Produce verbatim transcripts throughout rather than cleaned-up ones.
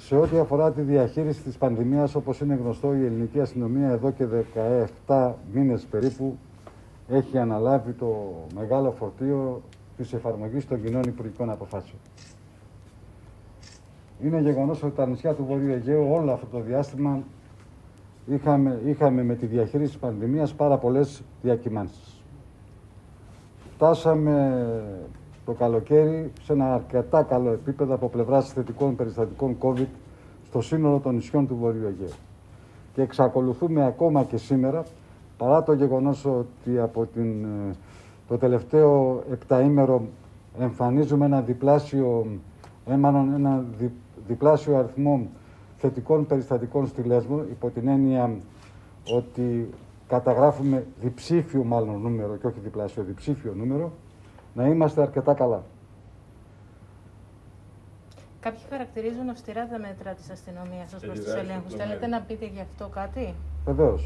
σε ό,τι αφορά τη διαχείριση της πανδημίας, όπως είναι γνωστό, η ελληνική αστυνομία εδώ και δεκαεπτά μήνες περίπου έχει αναλάβει το μεγάλο φορτίο της εφαρμογής των κοινών υπουργικών αποφάσεων. Είναι γεγονός ότι τα νησιά του Βορείου Αιγαίου όλο αυτό το διάστημα είχαμε, είχαμε με τη διαχείριση της πανδημίας πάρα πολλές διακυμάνσεις. Φτάσαμε το καλοκαίρι σε ένα αρκετά καλό επίπεδο από πλευράς θετικών περιστατικών COVID στο σύνολο των νησιών του Βορείου Αιγαίου. Και εξακολουθούμε ακόμα και σήμερα, παρά το γεγονός ότι από την, το τελευταίο επταήμερο εμφανίζουμε ένα διπλάσιο, έμανον ένα δι, διπλάσιο αριθμό θετικών περιστατικών στη Λέσβο, υπό την έννοια ότι καταγράφουμε διψήφιο μάλλον νούμερο και όχι διπλάσιο, διψήφιο νούμερο, να είμαστε αρκετά καλά. Κάποιοι χαρακτηρίζουν αυστηρά τα μέτρα της αστυνομίας ως προς τους ελέγχους. Θέλετε να πείτε γι' αυτό κάτι? Βεβαίως.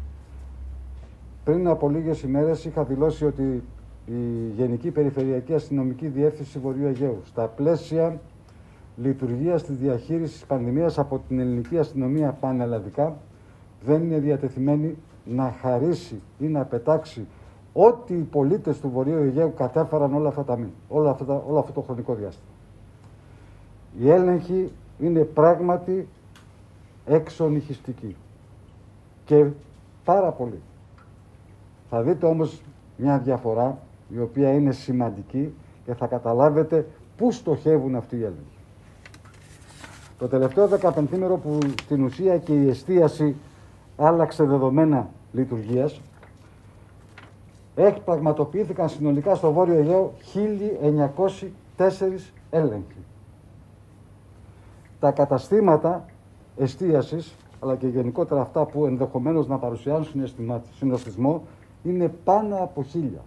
Πριν από λίγες ημέρες είχα δηλώσει ότι η Γενική Περιφερειακή Αστυνομική Διεύθυνση Βορείου Αιγαίου, στα πλαίσια λειτουργίας της διαχείρισης της πανδημίας από την ελληνική αστυνομία πανελλαδικά, δεν είναι διατεθειμένη να χαρίσει ή να πετάξει ό,τι οι πολίτες του Βορείου Αιγαίου κατέφεραν όλα αυτά τα μήνυμα, όλα αυτά, όλο αυτό το χρονικό διάστημα. Η έλεγχη είναι πράγματι εξονυχιστική και πάρα πολύ. Θα δείτε όμως μια διαφορά η οποία είναι σημαντική και θα καταλάβετε πού στοχεύουν αυτοί οι έλεγχοι. Το τελευταίο δεκαπενθήμερο που στην ουσία και η εστίαση άλλαξε δεδομένα λειτουργίας, έχει πραγματοποιήθηκαν συνολικά στο Βόρειο Αιγαίο χίλια εννιακόσιοι τέσσερις έλεγχοι. Τα καταστήματα εστίασης, αλλά και γενικότερα αυτά που ενδεχομένως να παρουσιάσουν συνοστισμό, είναι πάνω από χίλια.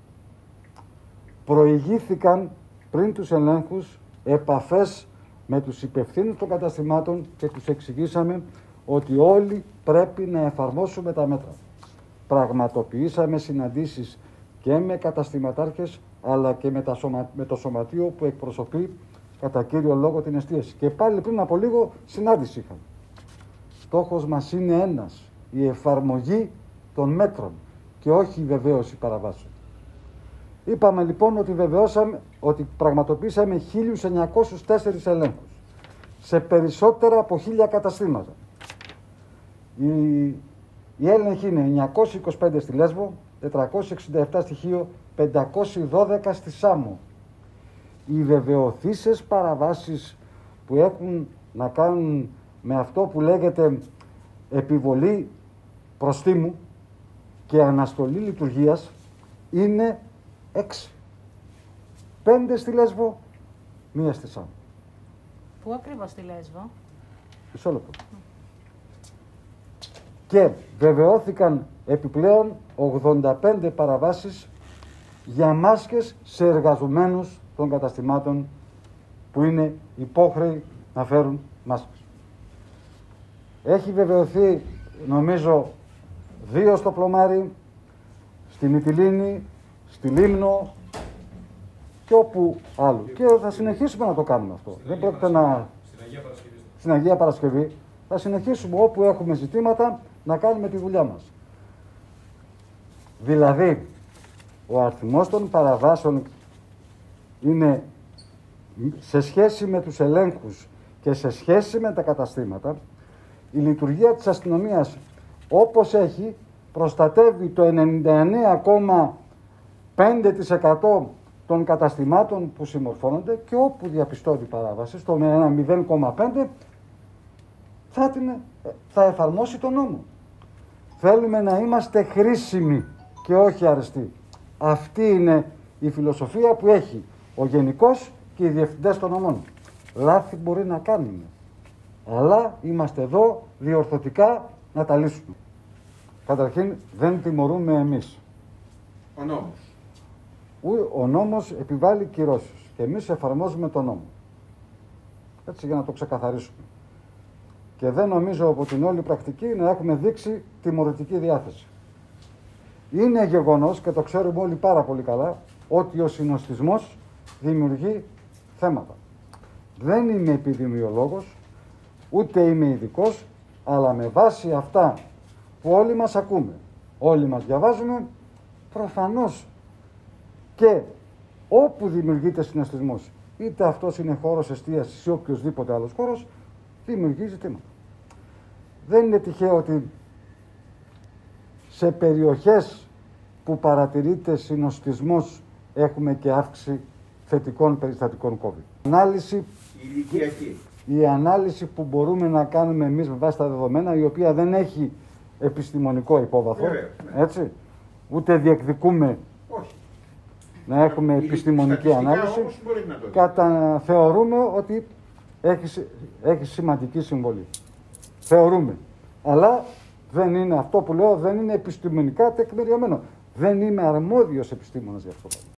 Προηγήθηκαν πριν τους ελέγχους επαφές με τους υπευθύνους των καταστημάτων και τους εξηγήσαμε ότι όλοι πρέπει να εφαρμόσουμε τα μέτρα. Πραγματοποιήσαμε συναντήσεις και με καταστηματάρχες αλλά και με, τα σωμα... με το σωματείο που εκπροσωπεί κατά κύριο λόγο την εστίαση. Και πάλι πριν από λίγο συνάντηση είχαμε. Στόχος μας είναι ένας, η εφαρμογή των μέτρων και όχι η βεβαίωση παραβάσεων. Είπαμε λοιπόν ότι βεβαιώσαμε, ότι πραγματοποιήσαμε χίλια εννιακόσιους τέσσερις ελέγχους σε περισσότερα από χίλια καταστήματα. Η, η έλεγχη είναι εννιακόσιοι είκοσι πέντε στη Λέσβο, τετρακόσιοι εξήντα επτά στη Χίο, πεντακόσιοι δώδεκα στη Σάμο. Οι βεβαιωθήσεις παραβάσεις που έχουν να κάνουν με αυτό που λέγεται επιβολή προστίμου και αναστολή λειτουργίας είναι έξι. Πέντε στη Λέσβο, μία στη Σάμο. Πού ακριβώς στη Λέσβο? Μισό λεπτό. Και βεβαιώθηκαν επιπλέον ογδόντα πέντε παραβάσεις για μάσκες σε εργαζομένους των καταστημάτων που είναι υπόχρεοι να φέρουν μάσκες. Έχει βεβαιωθεί, νομίζω, δύο στο Πλωμάρι, στη Μυτιλήνη, στη Λίμνο και όπου άλλο. Και θα συνεχίσουμε να το κάνουμε αυτό. Στην Δεν πρόκειται να... Στην Αγία Παρασκευή. Στην Αγία Παρασκευή. Θα συνεχίσουμε όπου έχουμε ζητήματα να κάνουμε τη δουλειά μας. Δηλαδή, ο αριθμός των παραβάσεων είναι σε σχέση με τους ελέγχους και σε σχέση με τα καταστήματα, η λειτουργία της αστυνομίας όπως έχει προστατεύει το ενενήντα εννέα κόμμα πέντε τοις εκατό των καταστημάτων που συμμορφώνονται και όπου διαπιστώνει παράβαση, στο μηδέν κόμμα πέντε θα, την, θα εφαρμόσει τον νόμο. Θέλουμε να είμαστε χρήσιμοι και όχι αρεστοί. Αυτή είναι η φιλοσοφία που έχει ο Γενικός και οι διευθυντές των νομών. Λάθη μπορεί να κάνουμε, αλλά είμαστε εδώ διορθωτικά να τα λύσουμε. Καταρχήν δεν τιμωρούμε εμείς. Ο νόμος. Ο νόμος επιβάλλει κυρώσεις και εμείς εφαρμόζουμε τον νόμο. Έτσι για να το ξεκαθαρίσουμε. Και δεν νομίζω από την όλη πρακτική να έχουμε δείξει τιμωρητική διάθεση. Είναι γεγονός και το ξέρουμε όλοι πάρα πολύ καλά ότι ο συνοστισμός δημιουργεί θέματα. Δεν είμαι επιδημιολόγος, ούτε είμαι ειδικός, αλλά με βάση αυτά που όλοι μας ακούμε, όλοι μας διαβάζουμε, προφανώς και όπου δημιουργείται συναισθισμός, είτε αυτός είναι χώρος εστίασης ή οποιοδήποτε άλλος χώρος, δημιουργεί ζητήματα. Δεν είναι τυχαίο ότι σε περιοχές που παρατηρείται συνοστισμός έχουμε και αύξηση θετικών περιστατικών COVID. Ανάλυση, Ηλικιακή. η ανάλυση που μπορούμε να κάνουμε εμείς με βάση τα δεδομένα, η οποία δεν έχει επιστημονικό υπόβαθρο, Βεβαίως, ναι. έτσι, ούτε διεκδικούμε Όχι. να έχουμε Η- επιστημονική στατιστικά ανάλυση, όμως μπορεί να το δει. κατα... θεωρούμε ότι έχει, συ- έχει σημαντική συμβολή. Θεωρούμε. Αλλά δεν είναι αυτό που λέω, δεν είναι επιστημονικά τεκμηριωμένο. Δεν είμαι αρμόδιος επιστήμονας για αυτό.